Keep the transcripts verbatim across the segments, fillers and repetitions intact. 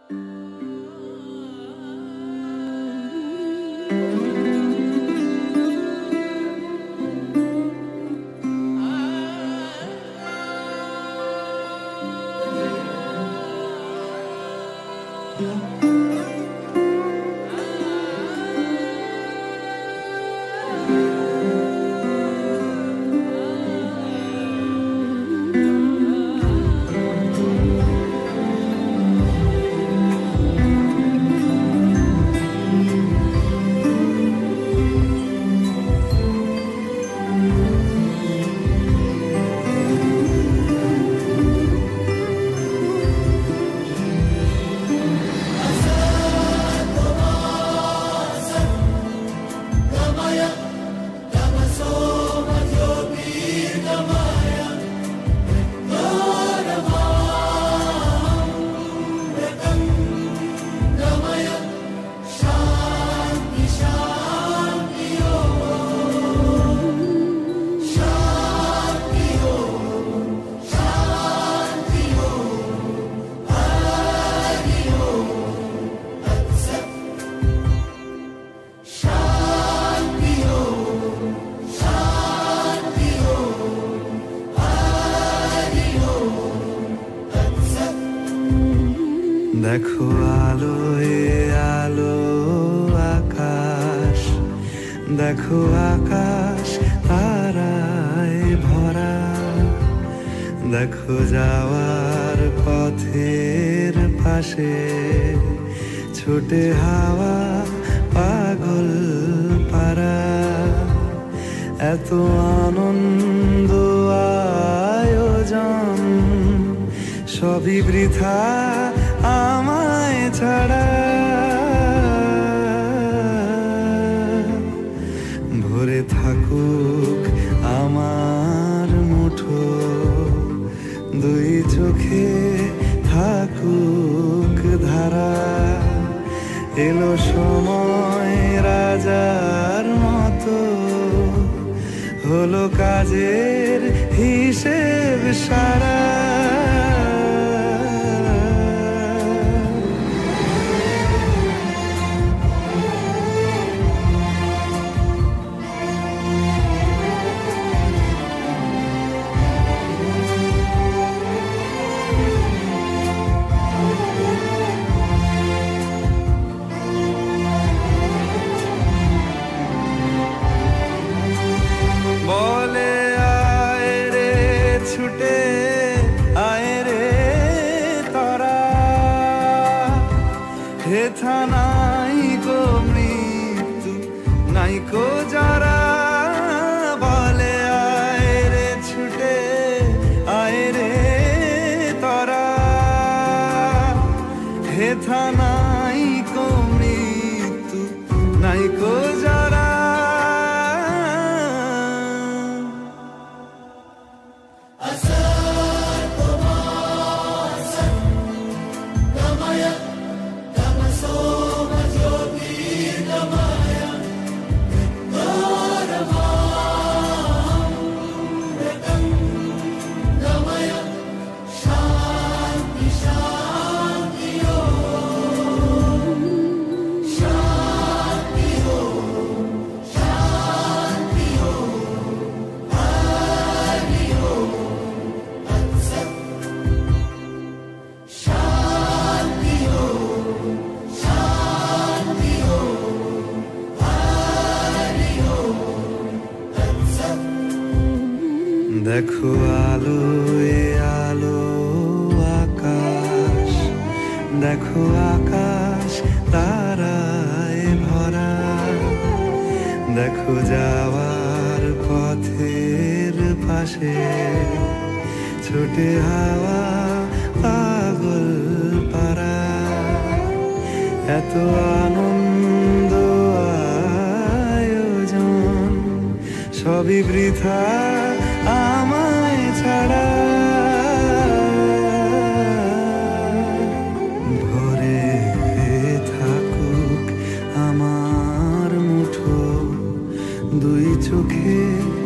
দেখো আলোয় আলো আকাশ, দেখো আকাশ তারায় ভরা, দেখো যাওয়ার পথের পাশে ছোটে হাওয়া পাগল পারা। এত আনন্দ আয়োজন সবই বৃথা আমায় ছাড়া। ভরে থাকুক আমার মুঠো, দুই চোখে থাকুক ধারা। এলো সময় রাজার মতো, হলো কাজের হিসেব সারা। বলে আয় রে ছুটে আয় রে তারা, হেথা নাই গো মৃত্যু নাই কো যারা। বলে আয় রে ছুটে আয় রে তারা, হেথা নাই কো মৃত্যু নাই কো যারা। দেখো আলোয় আলো আকাশ, দেখো আকাশ তারায় ভরা, দেখো যাওয়ার পথের পাশে ছোটে হাওয়া পাগল পারা। এত আনন্দ আয়োজন সবই বৃথা আমায় ছাড়া। ভরে থাকুক আমার মুঠো, দুই চোখে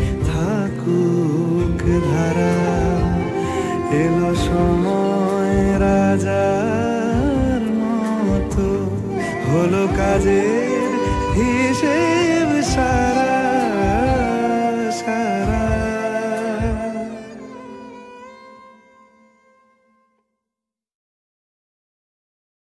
থাকুক ধারা। এলো সময় রাজার হলো কাজের হিসেব সারা